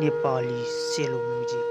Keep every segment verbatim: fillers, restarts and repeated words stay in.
Nepali Selo music.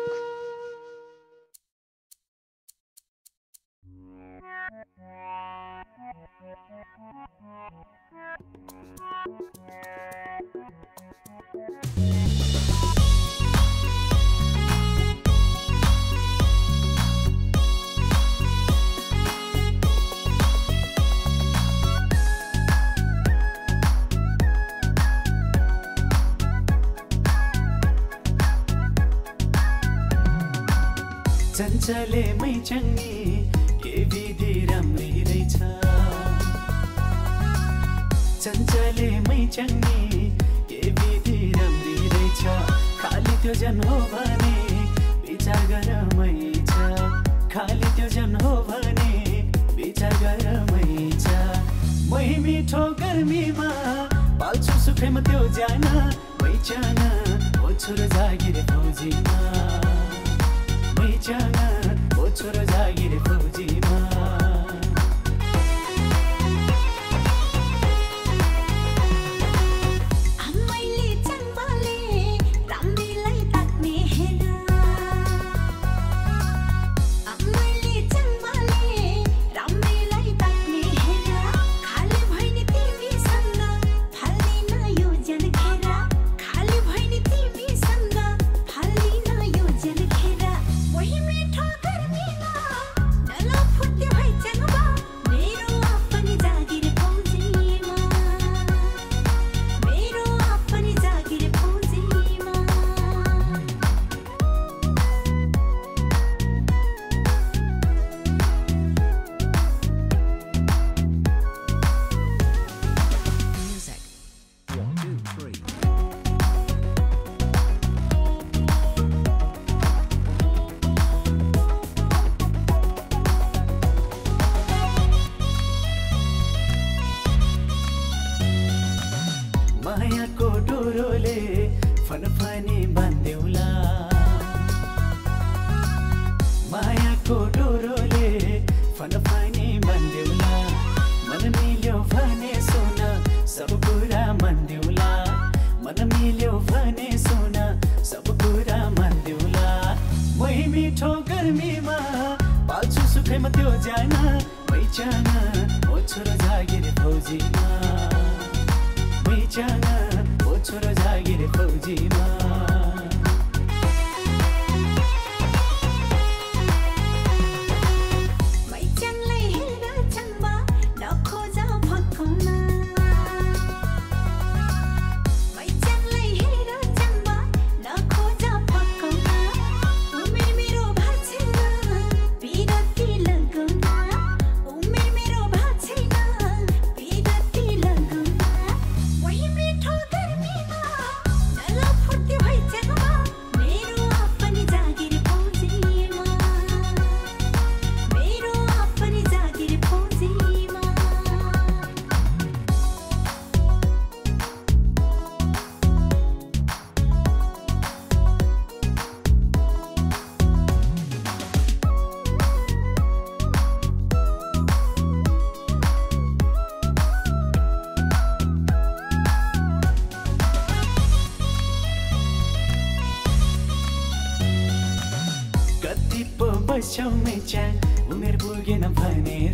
चञ्चले मै चङ्गी के विधि राम्री रहेछ चञ्चले मै चङ्गी के विधि राम्री रहेछ खाली त्यो जन हो भने विचार गर मै छ खाली त्यो जन हो भने विचार गर मै छ मै मिठो गर्मीमा पाल्छु सुखैमा त्यो जान मै जान ओ छोरो जागिर फौजीमा जाना ओ छोरो जागिर फौजीमा आमैले चम्बाले राम्रीलाई ताक्ने हेर आमैले चम्बाले राम्रीलाई ताक्ने हेर खाली भइने तिमीसँग फाल्दिन यो जनखेर खाली भइने तिमीसँग फाल्दिन यो जनखेर वही मिठो गर्मीमा नला फुट्यो है चङ्बा मेरो अपनी जागिर फौजीमा मेरो अपनी जागिर फौजीमा Music. One, two, three. मायाको डोरोले फनफनी बान्देउला मायाको डोरोले फनफनी बान्देउला मन मिल्यो भने सुन सब कुरा मान्देउला मन मिल्यो भने सुन सब कुरा मान्देउला मै मिठो गर्मीमा पाल्छु सुखैमा त्यो जान मै जान ओ छोरो जागिर फौजीमा जाना ओ छोरो जागिर फौजीमा मै चङलाई हेर चङ्बा नखोज भत्काउन मै चङलाई हेर चङ्बा नखोज भत्काउन उमेर मेरो भएको छैन बिरती लगाउन उमेर मेरो भएको छैन बिरती लगाउन वही मिठो गर्मीमा नला फुट्यो है चङ्बा मेरो अपनी जागिर फौजीमा मेरो अपनी जागिर फौजीमा कति पो बस्छौ मै च्याङ उमेर पुगेन भनेर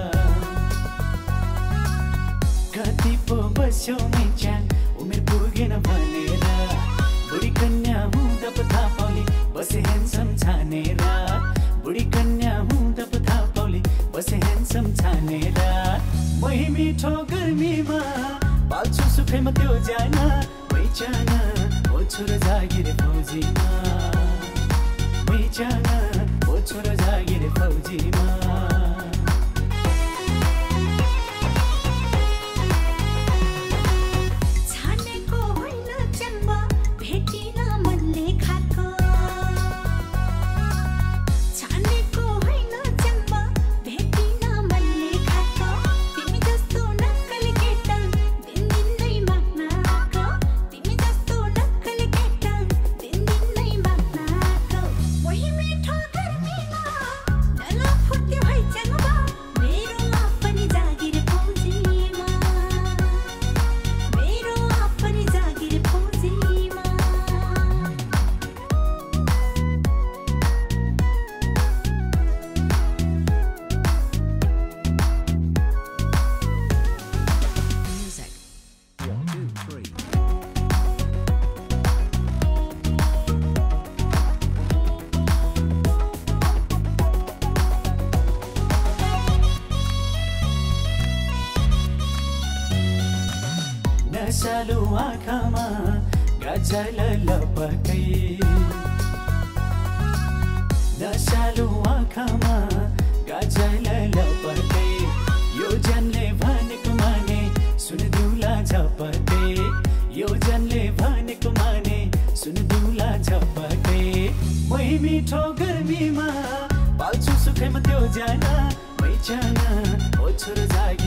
कति पो बस्छौ मै च्याङ उमेर पुगेन भनेर बुढी कन्या हुँदा पो थाहा पाउली बसे ह्यान्डसम छानेर बुढी कन्या हुँदा पो थाहा पाउली बसे ह्यान्डसम छानेर मै मिठो गर्मीमा पाल्छु सुखैमा त्यो जान मै जान ओ छोरो जागिर फौजीमा मै जान ओ छोरो जागिर फौजीमा छानेको होइन चम्बा भेटिन मनले खाएको छानेको होइन चम्बा भेटिन मनले खाएको तिमी जस्तो नक्कली केटा दिनदिनै माग्न आएको तिमी जस्तो नक्कली केटा दिनदिनै माग्न आएको वही मिठो गर्मीमा नला फुट्यो है नसालु आँखामा गजल लपकै नसालु आँखामा गजल लपकै यो जनले भनेको माने सुन दिउला झपटे यो जनले भनेको माने सुन दिउला झपटे मै मिठो गर्मीमा पाल्छु सुखैमा त्यो जाना मै जाना ओ छोरो जागिर